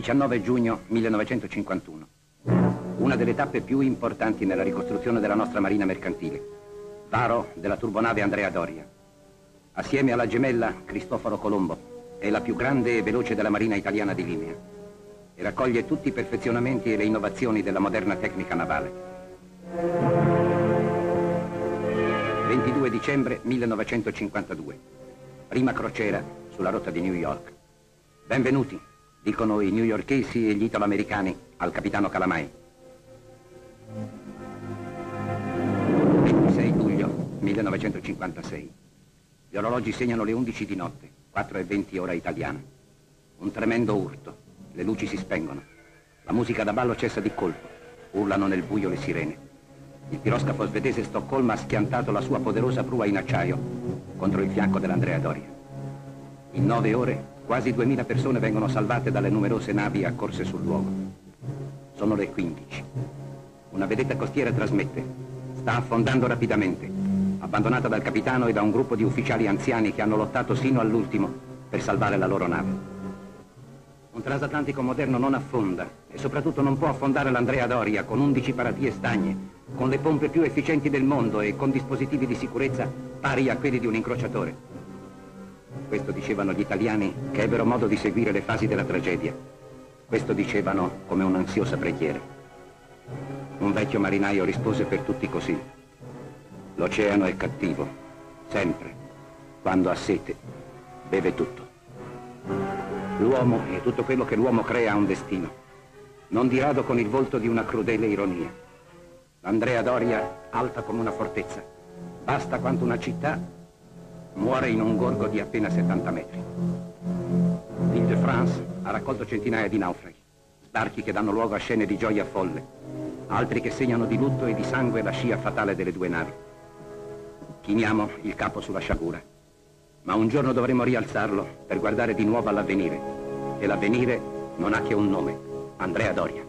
19 giugno 1951. Una delle tappe più importanti nella ricostruzione della nostra marina mercantile. Varo della turbonave Andrea Doria. Assieme alla gemella Cristoforo Colombo, è la più grande e veloce della marina italiana di linea e raccoglie tutti i perfezionamenti e le innovazioni della moderna tecnica navale. 22 dicembre 1952. Prima crociera sulla rotta di New York. Benvenuti, dicono i newyorkesi e gli italoamericani al capitano Calamai. 26 luglio 1956. Gli orologi segnano le 11 di notte, 4:20 ora italiana. Un tremendo urto, le luci si spengono. La musica da ballo cessa di colpo, urlano nel buio le sirene. Il piroscafo svedese Stoccolma ha schiantato la sua poderosa prua in acciaio contro il fianco dell'Andrea Doria. In 9 ore, quasi 2000 persone vengono salvate dalle numerose navi accorse sul luogo. Sono le 15. Una vedetta costiera trasmette: sta affondando rapidamente, abbandonata dal capitano e da un gruppo di ufficiali anziani che hanno lottato sino all'ultimo per salvare la loro nave. Un transatlantico moderno non affonda e soprattutto non può affondare l'Andrea Doria con 11 paratie stagne, con le pompe più efficienti del mondo e con dispositivi di sicurezza pari a quelli di un incrociatore. Questo dicevano gli italiani che ebbero modo di seguire le fasi della tragedia. Questo dicevano come un'ansiosa preghiera. Un vecchio marinaio rispose per tutti così: l'oceano è cattivo, sempre. Quando ha sete, beve tutto. L'uomo e tutto quello che l'uomo crea ha un destino, non di rado con il volto di una crudele ironia. L'Andrea Doria, alta come una fortezza, vasta quanto una città, muore in un gorgo di appena 70 metri. L'Île de France ha raccolto centinaia di naufraghi, sbarchi che danno luogo a scene di gioia folle, altri che segnano di lutto e di sangue la scia fatale delle due navi. Chiniamo il capo sulla sciagura, ma un giorno dovremo rialzarlo per guardare di nuovo all'avvenire, e l'avvenire non ha che un nome: Andrea Doria.